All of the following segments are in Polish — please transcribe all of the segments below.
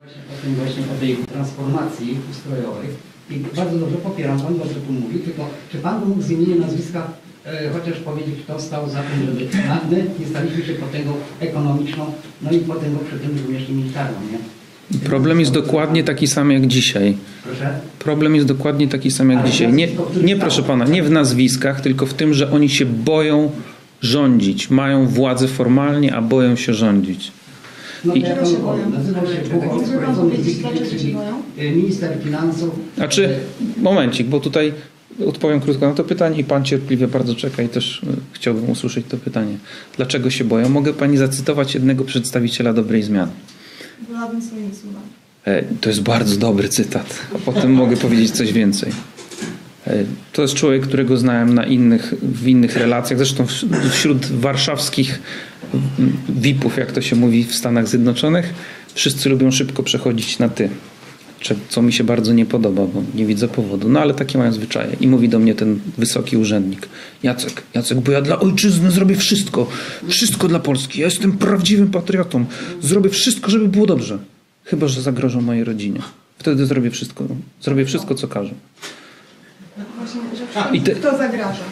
O tej transformacji ustrojowej i bardzo dobrze popieram, Pan dobrze tu mówi, tylko czy Pan mógł z imienia nazwiska chociaż powiedzieć, kto stał za tym, żeby my nie staliśmy się potęgą ekonomiczną, no i potęgą przy tym również militarną, nie? Problem jest dokładnie taki sam jak dzisiaj. Proszę? Problem jest dokładnie taki sam jak dzisiaj. Nie, proszę Pana, nie w nazwiskach, tylko w tym, że oni się boją rządzić. Mają władzę formalnie, a boją się rządzić. No to jak on nazywał się minister finansów. Znaczy, momencik, bo tutaj odpowiem krótko na to pytanie i Pan cierpliwie bardzo czeka i też chciałbym usłyszeć to pytanie. Dlaczego się boją? Mogę Pani zacytować jednego przedstawiciela dobrej zmiany. Wolałabym swoimi słowami. To jest bardzo dobry cytat. O tym mogę powiedzieć coś więcej. To jest człowiek, którego znałem w innych relacjach. Zresztą wśród warszawskich VIP-ów, jak to się mówi w Stanach Zjednoczonych, wszyscy lubią szybko przechodzić na ty. Co mi się bardzo nie podoba, bo nie widzę powodu. No ale takie mają zwyczaje. I mówi do mnie ten wysoki urzędnik. Jacek, bo ja dla ojczyzny zrobię wszystko. Wszystko dla Polski. Ja jestem prawdziwym patriotą. Zrobię wszystko, żeby było dobrze. Chyba że zagrożą mojej rodzinie. Wtedy zrobię wszystko. Zrobię wszystko, co każą. Właśnie, że kto zagraża?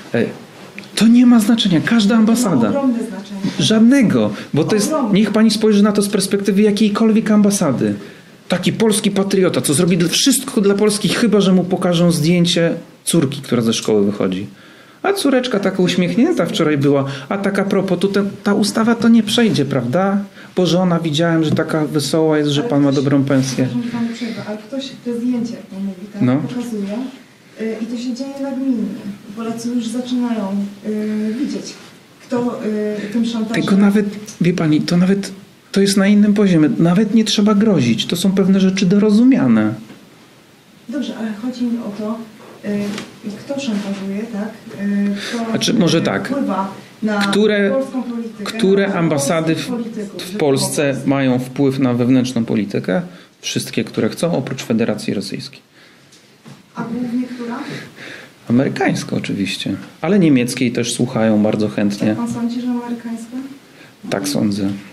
To nie ma znaczenia. Każda ambasada. To ma ogromne znaczenie. Żadnego. Bo to jest. Niech pani spojrzy na to z perspektywy jakiejkolwiek ambasady. Taki polski patriota, co zrobi wszystko dla Polski, chyba że mu pokażą zdjęcie córki, która ze szkoły wychodzi. A córeczka taka uśmiechnięta wczoraj była. A tak a propos, ta ustawa to nie przejdzie, prawda? Bo żona widziałem, że taka wesoła jest, że pan ma dobrą pensję. Ale ktoś te zdjęcie, jak pan mówi, tak, no. pokazuje i to się dzieje nagminnie. Polacy już zaczynają widzieć, kto tym szantażem... Tego nawet, wie pani, to jest na innym poziomie. Nawet nie trzeba grozić. To są pewne rzeczy dorozumiane. Dobrze, ale chodzi mi o to, kto szantażuje, tak? Kto znaczy, może tak. wpływa na polską politykę. Które ambasady w Polsce mają wpływ na wewnętrzną politykę? Wszystkie, które chcą, oprócz Federacji Rosyjskiej. A głównie która? Amerykańska oczywiście. Ale niemieckiej też słuchają bardzo chętnie. Jak pan sądzi, że amerykańska? Tak sądzę.